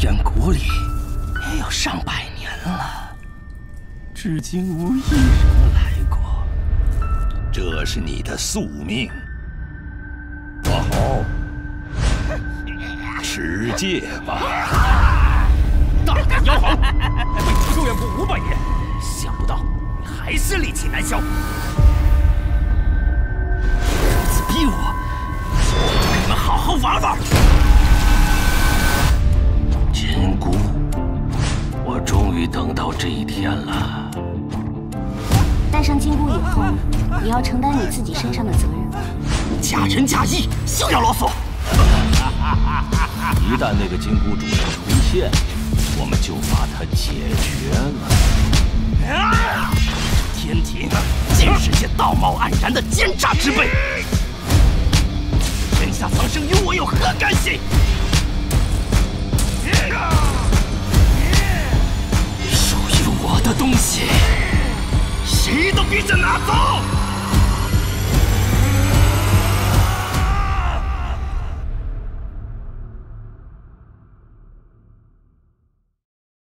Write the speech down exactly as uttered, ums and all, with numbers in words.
远古里也有上百年了，至今无一人来过。 这是你的宿命。花猴，持戒吧。 大胆妖猴，为求救援国五百年，想不到你还是力气难消。这次逼我，我就给你们好好玩玩。 金箍，我终于等到这一天了。 戴上金箍以后，你要承担你自己身上的责任。 假仁假义，休要啰嗦！ 一旦那个金箍主人出现，我们就把他解决了。 啊！天庭竟是些道貌岸然的奸诈之辈，天下苍生与我有何干系？ 属于我的东西，谁都别想拿走！